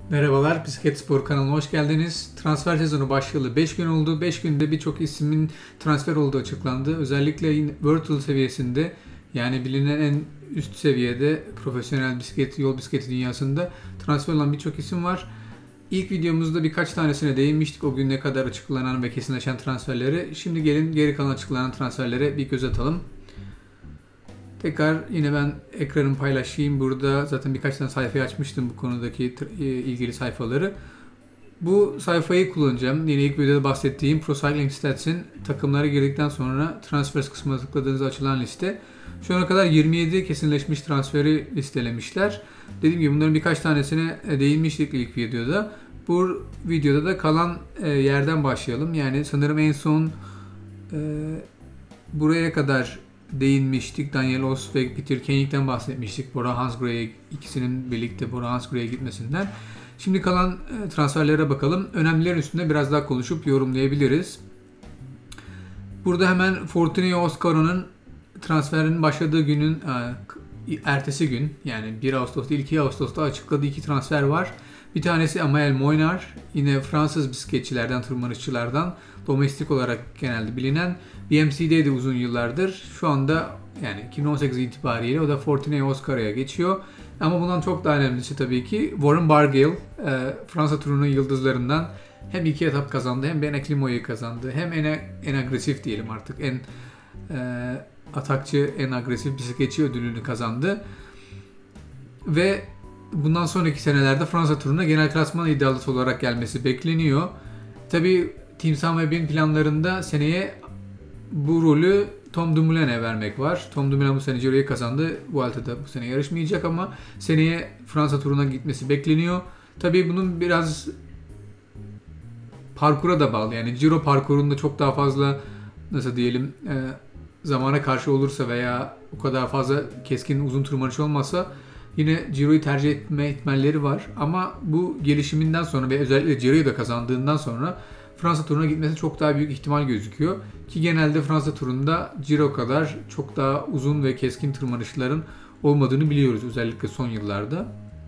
Merhabalar, Bisiklet Spor kanalına hoş geldiniz. Transfer sezonu başlayalı 5 gün oldu. 5 günde birçok ismin transfer olduğu açıklandı. Özellikle World Tour seviyesinde, yani bilinen en üst seviyede profesyonel bisiklet, yol bisikleti dünyasında transfer olan birçok isim var. İlk videomuzda birkaç tanesine değinmiştik. O gün ne kadar açıklanan ve kesinleşen transferleri. Şimdi gelin geri kalan açıklanan transferlere bir göz atalım. Tekrar yine ben ekranımı paylaşayım. Burada zaten birkaç tane sayfayı açmıştım, bu konudaki ilgili sayfaları. Bu sayfayı kullanacağım. Yine ilk videoda bahsettiğim Pro Cycling Stats'in takımlara girdikten sonra transfers kısmına tıkladığınızda açılan liste. Şu ana kadar 27 kesinleşmiş transferi listelemişler. Dediğim gibi bunların birkaç tanesine değinmiştik ilk videoda. Bu videoda da kalan yerden başlayalım. Yani sanırım en son buraya kadar değinmiştik. Daniel Oss ve Peter Koenig'den bahsetmiştik. Bora Hansgrohe'ye, ikisinin birlikte Bora Hansgrohe'ye gitmesinden. Şimdi kalan transferlere bakalım. Önemlilerin üstünde biraz daha konuşup yorumlayabiliriz. Burada hemen Fortuny Oscaro'nun transferinin başladığı günün ertesi gün, yani 1 Ağustos değil 2 Ağustos'ta açıkladığı iki transfer var. Bir tanesi Amael Moynar, yine Fransız bisikletçilerden, tırmanışçılardan, domestik olarak genelde bilinen. BMC'deydi uzun yıllardır. Şu anda yani 2018 itibariyle o da Fortuny Oscaro'ya geçiyor. Ama bundan çok daha önemlisi tabii ki Warren Barguil, Fransa turunun yıldızlarından. Hem iki etap kazandı, hem Ben Eklimo'yu kazandı. Hem en agresif diyelim artık, en atakçı, en agresif bisikletçi ödülünü kazandı. Ve bundan sonraki senelerde Fransa turuna genel klasman iddialısı olarak gelmesi bekleniyor. Tabii Team Sunweb'in planlarında seneye bu rolü Tom Dumoulin'e vermek var. Tom Dumoulin bu sene Giro'yu kazandı. Vuelta'da bu sene yarışmayacak ama seneye Fransa turuna gitmesi bekleniyor. Tabii bunun biraz parkura da bağlı. Yani Giro parkurunda çok daha fazla, nasıl diyelim, zamana karşı olursa veya o kadar fazla keskin uzun tırmanış olmazsa yine Giro'yu tercih etme ihtimalleri var. Ama bu gelişiminden sonra ve özellikle Giro'yu da kazandığından sonra Fransa turuna gitmesi çok daha büyük ihtimal gözüküyor. Ki genelde Fransa turunda Giro kadar çok daha uzun ve keskin tırmanışların olmadığını biliyoruz, özellikle son yıllarda.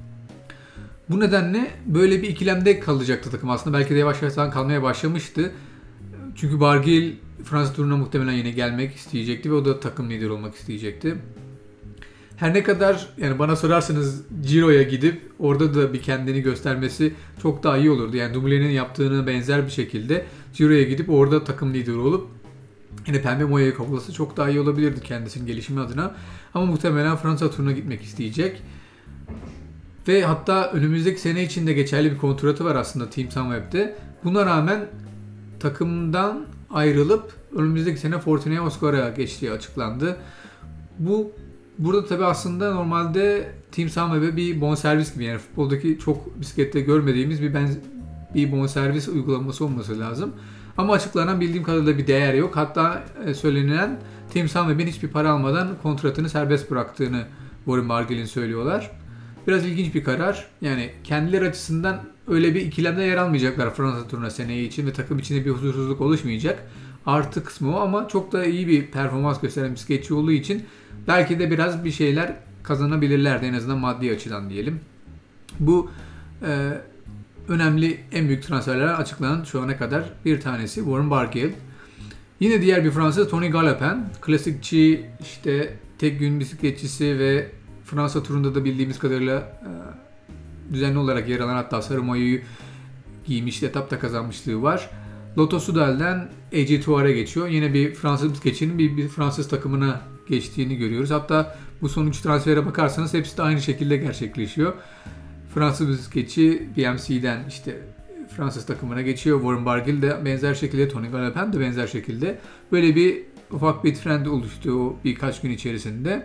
Bu nedenle böyle bir ikilemde kalacaktı takım aslında. Belki de yavaş yavaş kalmaya başlamıştı. Çünkü Barguil Fransa turuna muhtemelen yine gelmek isteyecekti ve o da takım lideri olmak isteyecekti. Her ne kadar yani bana sorarsanız Giro'ya gidip orada da bir kendini göstermesi çok daha iyi olurdu. Yani Dumoulin'in yaptığına benzer bir şekilde Giro'ya gidip orada takım lideri olup yine pembe moyayı kaplası çok daha iyi olabilirdi kendisinin gelişimi adına. Ama muhtemelen Fransa turuna gitmek isteyecek. Ve hatta önümüzdeki sene için de geçerli bir kontratı var aslında Team Sunweb'de. Buna rağmen takımdan ayrılıp önümüzdeki sene Fortuny Oscaro'ya geçtiği açıklandı. Burada tabii aslında normalde Team Sunweb'e bir bonservis gibi, yani futboldaki çok bisiklette görmediğimiz bir bonservis uygulaması olması lazım. Ama açıklanan, bildiğim kadarıyla bir değer yok. Hatta söylenilen Team Sunweb'in hiçbir para almadan kontratını serbest bıraktığını Warren Barguil'in söylüyorlar. Biraz ilginç bir karar. Yani kendileri açısından öyle bir ikilemde yer almayacaklar Fransa turuna seneye için ve takım içinde bir huzursuzluk oluşmayacak. Artı kısmı o, ama çok da iyi bir performans gösteren bisikletçi olduğu için belki de biraz bir şeyler kazanabilirlerdi, en azından maddi açıdan diyelim. Bu önemli, en büyük transferler açıklanan şu ana kadar bir tanesi Warren Barguil. Yine diğer bir Fransız Tony Galopin, klasikçi, işte tek gün bisikletçisi ve Fransa turunda da bildiğimiz kadarıyla düzenli olarak yer alan, hatta sarı mayoyu giymişti, etapta kazanmışlığı var. Lotto Soudal'den AG Touar'a geçiyor. Yine bir Fransız bisikletçinin bir Fransız takımına geçtiğini görüyoruz. Hatta bu son 3 transfere bakarsanız hepsi de aynı şekilde gerçekleşiyor. Fransız bisikletçi BMC'den işte Fransız takımına geçiyor. Warren Barguil de benzer şekilde, Tony Galopin de benzer şekilde. Böyle bir ufak bir trend oluştu o birkaç gün içerisinde.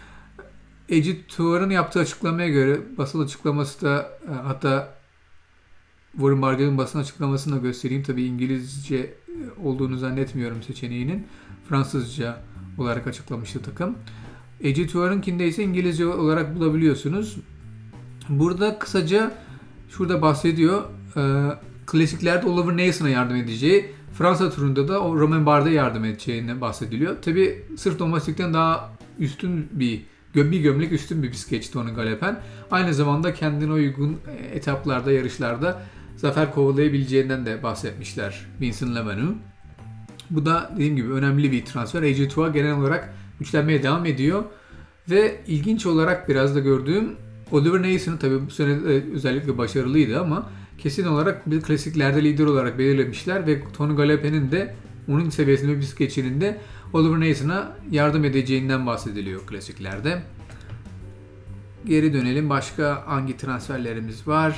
AG Touar'ın yaptığı açıklamaya göre, basın açıklaması da, hatta Warren Barguil'in basın açıklamasını da göstereyim. Tabii İngilizce olduğunu zannetmiyorum seçeneğinin. Fransızca olarak açıklamıştı takım. AG Touar'ınkinde ise İngilizce olarak bulabiliyorsunuz. Burada kısaca şurada bahsediyor. Klasiklerde Oliver Nason'a yardım edeceği, Fransa turunda da o Romain Bardet'e yardım edeceğine bahsediliyor. Tabii sırf domestikten daha üstün bir bir gömlek üstün bir bisikletçi Tony Galopen. Aynı zamanda kendine uygun etaplarda, yarışlarda zafer kovalayabileceğinden de bahsetmişler Vincent Lemanou. Bu da dediğim gibi önemli bir transfer. AG2A genel olarak güçlenmeye devam ediyor. Ve ilginç olarak biraz da gördüğüm Oliver Nason'ı tabii bu sene özellikle başarılıydı ama kesin olarak bir klasiklerde lider olarak belirlemişler ve Tony Galopen'in de onun seviyesinde bir bisikletçinin de Oliver Nason'a yardım edeceğinden bahsediliyor klasiklerde. Geri dönelim. Başka hangi transferlerimiz var?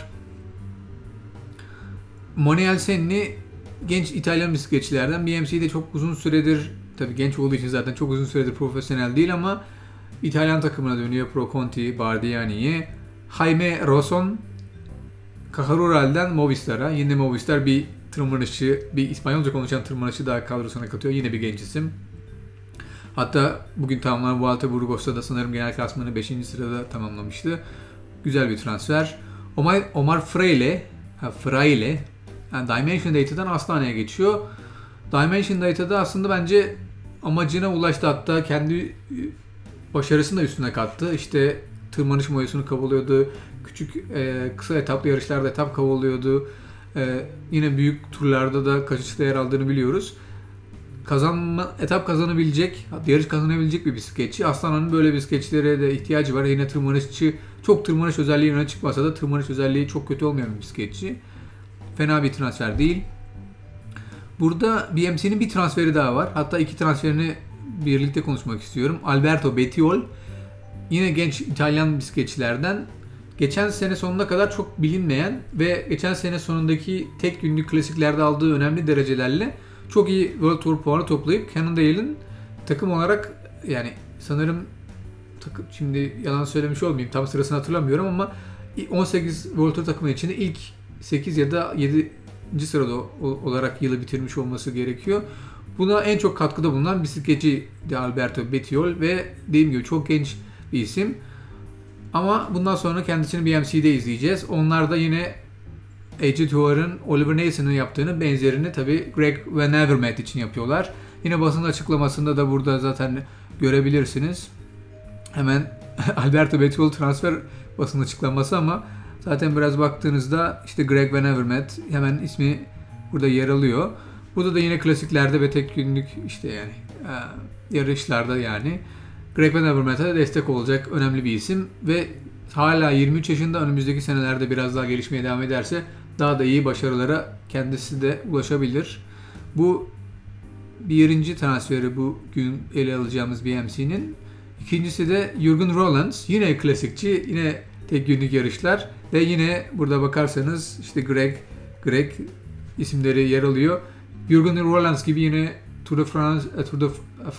Manuel Senni genç İtalyan bisikletçilerden. BMC'de çok uzun süredir, tabii genç olduğu için zaten çok uzun süredir profesyonel değil ama İtalyan takımına dönüyor. Pro Conti, Bardiani'ye. Jaime Rosson, Cajarural'den Movistar'a. Yine Movistar bir tırmanışçı, bir İspanyolca konuşan tırmanışçı daha kadrosuna katıyor. Yine bir genç isim. Hatta bugün tamamlanan Vuelta Burgos'ta da sanırım genel klasmanı 5. sırada tamamlamıştı. Güzel bir transfer. Omar Fraile yani Dimension Data'dan Astana'ya geçiyor. Dimension Data'da aslında bence amacına ulaştı, hatta kendi başarısını da üstüne kattı. İşte tırmanış mayosunu kovalıyordu. Küçük kısa etaplı yarışlarda etap kovalıyordu. Yine büyük turlarda da kaçışta yer aldığını biliyoruz. Etap kazanabilecek, yarış kazanabilecek bir bisikletçi. Astana'nın böyle bisikletçilere de ihtiyacı var. Yine tırmanışçı, çok tırmanış özelliği öne çıkmasa da tırmanış özelliği çok kötü olmayan bir bisikletçi. Fena bir transfer değil. Burada BMC'nin bir transferi daha var. Hatta iki transferini birlikte konuşmak istiyorum. Alberto Bettiol, yine genç İtalyan bisikletçilerden. Geçen sene sonuna kadar çok bilinmeyen ve geçen sene sonundaki tek günlük klasiklerde aldığı önemli derecelerle çok iyi World Tour puanı toplayıp Cannondale'in takım olarak, yani sanırım şimdi yalan söylemiş olmayayım, tam sırasını hatırlamıyorum ama 18 World Tour takımı içinde ilk 8 ya da 7. sırada olarak yılı bitirmiş olması gerekiyor. Buna en çok katkıda bulunan bisikletçi de Alberto Bettiol ve dediğim gibi çok genç bir isim. Ama bundan sonra kendisini BMC'de izleyeceğiz. Onlar da yine AG2R'ın Oliver Nason'ın yaptığını benzerini tabii Greg Van Avermaet için yapıyorlar. Yine basın açıklamasında da burada zaten görebilirsiniz. Hemen Alberto Bettiol transfer basın açıklaması ama zaten biraz baktığınızda işte Greg Van Avermaet hemen ismi burada yer alıyor. Burada da yine klasiklerde ve tek günlük işte yani yarışlarda yani Greg Van Avermaet'e destek olacak önemli bir isim ve hala 23 yaşında, önümüzdeki senelerde biraz daha gelişmeye devam ederse daha da iyi başarılara kendisi de ulaşabilir. Bu birinci transferi bugün ele alacağımız BMC'nin. İkincisi de Jürgen Roelands. Yine klasikçi, yine tek günlük yarışlar ve yine burada bakarsanız işte Greg isimleri yer alıyor. Jürgen Roelands gibi yine Tour de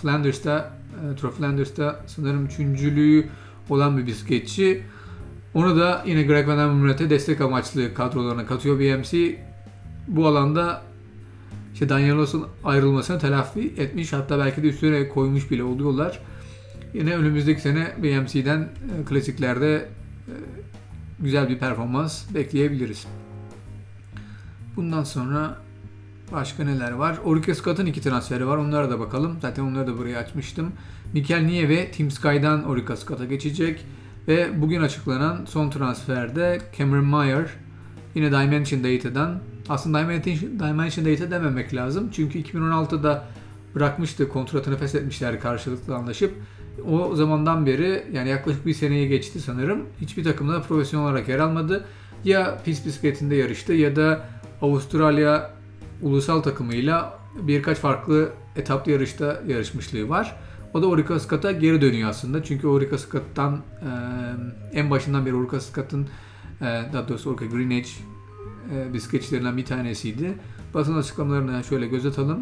Flanders'ta sanırım üçüncülüğü olan bir bisikletçi. Onu da yine Greg Van Avermaet'e destek amaçlı kadrolarına katıyor BMC. Bu alanda işte Danielos'un ayrılmasını telafi etmiş, hatta belki de üstüne koymuş bile oluyorlar. Yine önümüzdeki sene BMC'den klasiklerde güzel bir performans bekleyebiliriz. Bundan sonra başka neler var? Orica Scott'ın iki transferi var. Onlara da bakalım. Zaten onları da buraya açmıştım. Mikel Nieve Team Sky'dan Orica Scott'a geçecek. Ve bugün açıklanan son transferde Cameron Mayer yine Dimension Data'dan. Aslında Dimension Data dememek lazım. Çünkü 2016'da bırakmıştı. Kontratını feshetmişler karşılıklı anlaşıp. O zamandan beri yani yaklaşık bir seneye geçti sanırım. Hiçbir takımda profesyonel olarak yer almadı. Ya pist bisikletinde yarıştı ya da Avustralya ulusal takımıyla birkaç farklı etaplı yarışta yarışmışlığı var. O da Orica Scott'a geri dönüyor aslında. Çünkü Orica Scott'tan en başından beri Orica Scott'ın daha doğrusu Orica Green Edge bisikletçilerinden bir tanesiydi. Basın açıklamalarına şöyle göz atalım.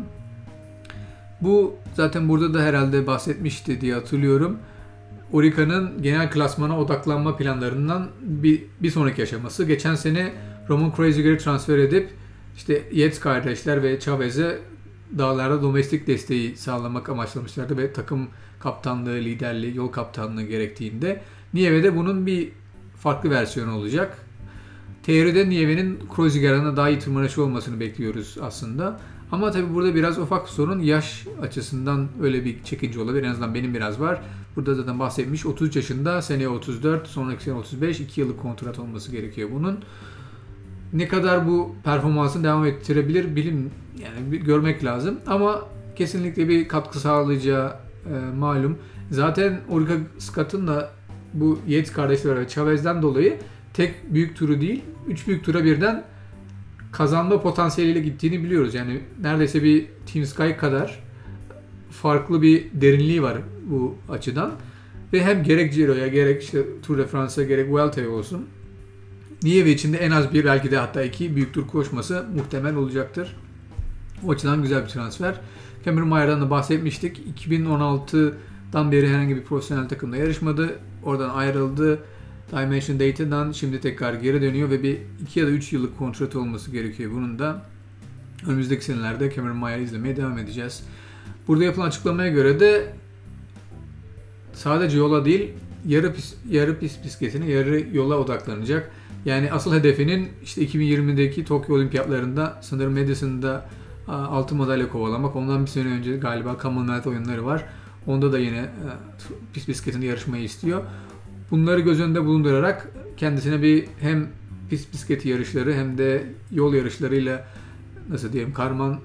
Bu zaten burada da herhalde bahsetmişti diye hatırlıyorum. Orica'nın genel klasmana odaklanma planlarından bir sonraki aşaması. Geçen sene Roman Kreuziger'i transfer edip işte Yates kardeşler ve Chavez'e dağlarda domestik desteği sağlamak amaçlamışlardı ve takım kaptanlığı, liderliği, yol kaptanlığı gerektiğinde Nieve'de bunun bir farklı versiyonu olacak. Teoride Nieve'nin Kreuziger'e daha iyi tırmanışı olmasını bekliyoruz aslında. Ama tabii burada biraz ufak sorun, yaş açısından öyle bir çekince olabilir. En azından benim biraz var. Burada zaten bahsetmiş 33 yaşında, seneye 34, sonraki sene 35, 2 yıllık kontrat olması gerekiyor bunun. Ne kadar bu performansını devam ettirebilir yani görmek lazım. Ama kesinlikle bir katkı sağlayacağı malum. Zaten Orica Scott'ın da bu Yates kardeşler ve Chavez'den dolayı tek büyük turu değil, 3 büyük tura birden kazanma potansiyeliyle gittiğini biliyoruz. Yani neredeyse bir Team Sky kadar farklı bir derinliği var bu açıdan. Ve hem gerek Giro'ya, gerek işte Tour de France'a, gerek Vuelta'ya olsun, Nieve içinde en az bir, belki de hatta 2 büyük tur koşması muhtemel olacaktır. O açıdan güzel bir transfer. Cameron Mayer'dan da bahsetmiştik. 2016'dan beri herhangi bir profesyonel takımda yarışmadı. Oradan ayrıldı. Dimension Data'dan şimdi tekrar geri dönüyor ve bir 2 ya da 3 yıllık kontratı olması gerekiyor bunun da. Önümüzdeki senelerde Cameron Mayer'ı izlemeye devam edeceğiz. Burada yapılan açıklamaya göre de sadece yola değil, yarı pist bisikletine, yarı yola odaklanacak. Yani asıl hedefinin işte 2020'deki Tokyo Olimpiyatlarında sanırım Madison'da altın madalya kovalamak. Ondan bir sene önce galiba Commonwealth oyunları var. Onda da yine pist bisikletinde yarışmayı istiyor. Bunları göz önünde bulundurarak kendisine bir hem pist bisikleti yarışları hem de yol yarışlarıyla nasıl diyeyim karman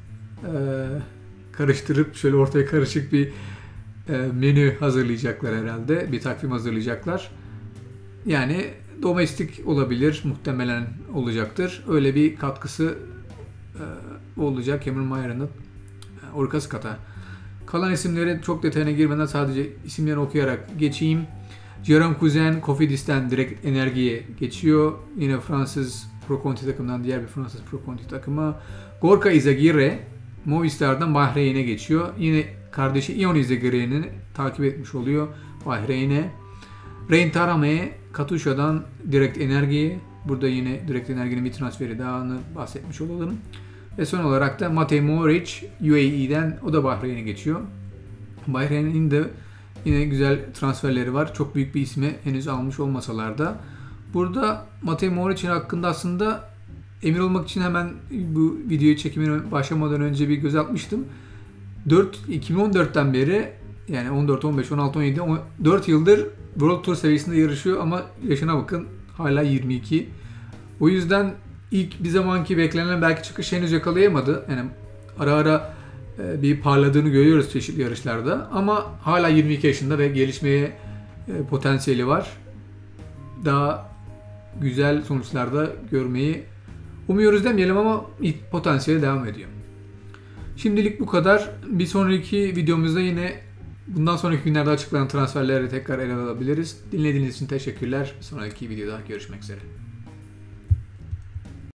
karıştırıp şöyle ortaya karışık bir menü hazırlayacaklar herhalde. Bir takvim hazırlayacaklar. Yani domestik olabilir, muhtemelen olacaktır. Öyle bir katkısı olacak Cameron Mayer'ın Orica Scott'a. Kalan isimleri çok detayına girmeden sadece isimlerini okuyarak geçeyim. Jérôme Cousin Cofidis'ten direkt Energi'ye geçiyor. Yine Fransız Pro Conti takımından diğer bir Fransız Pro Conti takımı. Gorka Izagirre Movistar'dan Bahreyn'e geçiyor. Yine kardeşi Ion Izagirre'ni takip etmiş oluyor Bahreyn'e. Rein Taaramäe Katusha'dan direkt Energi'ye. Burada yine direkt Energi'nin bir transferi daha bahsetmiş olalım. Ve son olarak da Matej Mohoric UAE'den, o da Bahreyn'e geçiyor. Bahreyn'in de yine güzel transferleri var. Çok büyük bir ismi henüz almış olmasalar da. Burada Matej Mohoric'in hakkında aslında emin olmak için hemen bu videoyu çekimine başlamadan önce bir göz atmıştım. 2014'ten beri, yani 14, 15, 16, 17, 4 yıldır World Tour seviyesinde yarışıyor ama yaşına bakın hala 22. O yüzden ilk bir zamanki beklenen belki çıkış henüz yakalayamadı. Yani ara ara bir parladığını görüyoruz çeşitli yarışlarda ama hala 22 yaşında ve gelişmeye potansiyeli var. Daha güzel sonuçlarda görmeyi umuyoruz demeyelim ama potansiyeli devam ediyor. Şimdilik bu kadar. Bir sonraki videomuzda yine bundan sonraki günlerde açıklanan transferleri tekrar ele alabiliriz. Dinlediğiniz için teşekkürler. Bir sonraki videoda görüşmek üzere.